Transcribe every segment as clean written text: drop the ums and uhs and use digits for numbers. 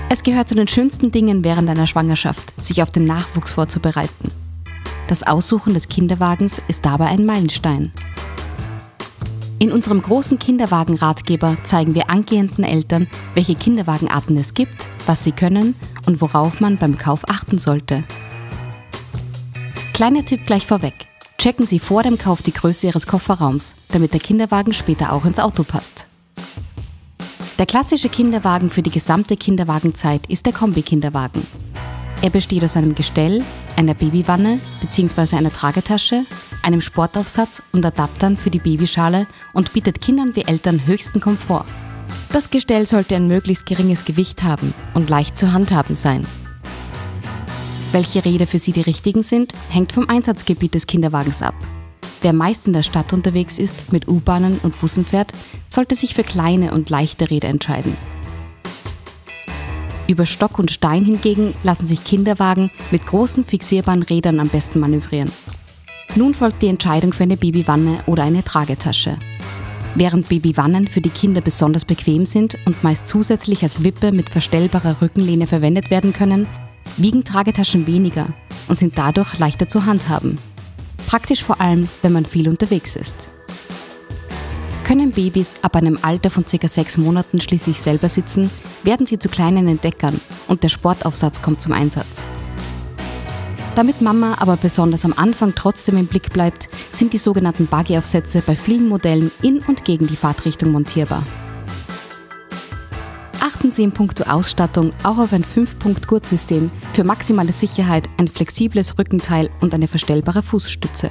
Es gehört zu den schönsten Dingen während einer Schwangerschaft, sich auf den Nachwuchs vorzubereiten. Das Aussuchen des Kinderwagens ist dabei ein Meilenstein. In unserem großen Kinderwagen-Ratgeber zeigen wir angehenden Eltern, welche Kinderwagenarten es gibt, was sie können und worauf man beim Kauf achten sollte. Kleiner Tipp gleich vorweg: Checken Sie vor dem Kauf die Größe Ihres Kofferraums, damit der Kinderwagen später auch ins Auto passt. Der klassische Kinderwagen für die gesamte Kinderwagenzeit ist der Kombi-Kinderwagen. Er besteht aus einem Gestell, einer Babywanne bzw. einer Tragetasche, einem Sportaufsatz und Adaptern für die Babyschale und bietet Kindern wie Eltern höchsten Komfort. Das Gestell sollte ein möglichst geringes Gewicht haben und leicht zu handhaben sein. Welche Räder für Sie die richtigen sind, hängt vom Einsatzgebiet des Kinderwagens ab. Wer meist in der Stadt unterwegs ist, mit U-Bahnen und Bussen fährt, sollte sich für kleine und leichte Räder entscheiden. Über Stock und Stein hingegen lassen sich Kinderwagen mit großen fixierbaren Rädern am besten manövrieren. Nun folgt die Entscheidung für eine Babywanne oder eine Tragetasche. Während Babywannen für die Kinder besonders bequem sind und meist zusätzlich als Wippe mit verstellbarer Rückenlehne verwendet werden können, wiegen Tragetaschen weniger und sind dadurch leichter zu handhaben. Praktisch vor allem, wenn man viel unterwegs ist. Können Babys ab einem Alter von ca. 6 Monaten schließlich selber sitzen, werden sie zu kleinen Entdeckern und der Sportaufsatz kommt zum Einsatz. Damit Mama aber besonders am Anfang trotzdem im Blick bleibt, sind die sogenannten Buggy-Aufsätze bei vielen Modellen in und gegen die Fahrtrichtung montierbar. Achten Sie in puncto Ausstattung auch auf ein 5-Punkt-Gurtsystem für maximale Sicherheit, ein flexibles Rückenteil und eine verstellbare Fußstütze.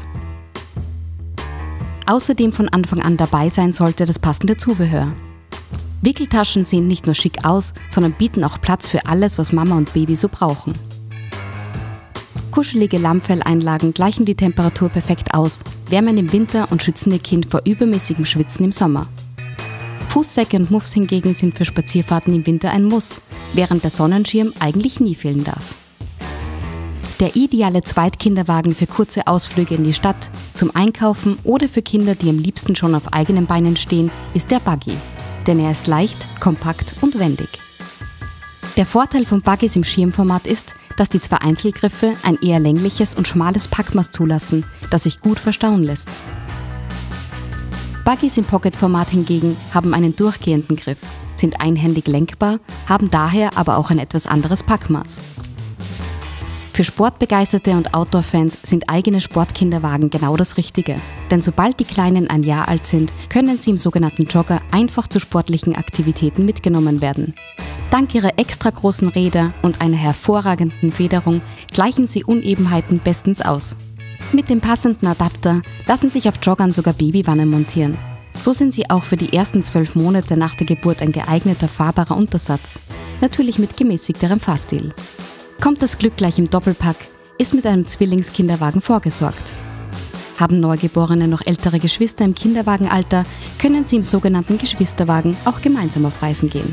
Außerdem von Anfang an dabei sein sollte das passende Zubehör. Wickeltaschen sehen nicht nur schick aus, sondern bieten auch Platz für alles, was Mama und Baby so brauchen. Kuschelige Lammfelleinlagen gleichen die Temperatur perfekt aus, wärmen im Winter und schützen Ihr Kind vor übermäßigem Schwitzen im Sommer. Fußsäcke und Muffs hingegen sind für Spazierfahrten im Winter ein Muss, während der Sonnenschirm eigentlich nie fehlen darf. Der ideale Zweitkinderwagen für kurze Ausflüge in die Stadt, zum Einkaufen oder für Kinder, die am liebsten schon auf eigenen Beinen stehen, ist der Buggy, denn er ist leicht, kompakt und wendig. Der Vorteil von Buggys im Schirmformat ist, dass die 2 Einzelgriffe ein eher längliches und schmales Packmaß zulassen, das sich gut verstauen lässt. Buggys im Pocket-Format hingegen haben einen durchgehenden Griff, sind einhändig lenkbar, haben daher aber auch ein etwas anderes Packmaß. Für Sportbegeisterte und Outdoor-Fans sind eigene Sportkinderwagen genau das Richtige, denn sobald die Kleinen 1 Jahr alt sind, können sie im sogenannten Jogger einfach zu sportlichen Aktivitäten mitgenommen werden. Dank ihrer extra großen Räder und einer hervorragenden Federung gleichen sie Unebenheiten bestens aus. Mit dem passenden Adapter lassen sich auf Joggern sogar Babywannen montieren. So sind sie auch für die ersten 12 Monate nach der Geburt ein geeigneter fahrbarer Untersatz, natürlich mit gemäßigterem Fahrstil. Kommt das Glück gleich im Doppelpack, ist mit einem Zwillingskinderwagen vorgesorgt. Haben Neugeborene noch ältere Geschwister im Kinderwagenalter, können sie im sogenannten Geschwisterwagen auch gemeinsam auf Reisen gehen.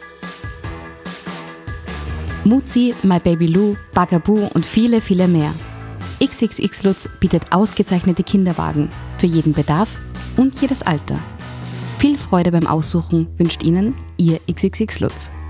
Muzi, My Baby Lou, Bugaboo und viele, viele mehr. XXX Lutz bietet ausgezeichnete Kinderwagen für jeden Bedarf und jedes Alter. Viel Freude beim Aussuchen wünscht Ihnen Ihr XXX Lutz.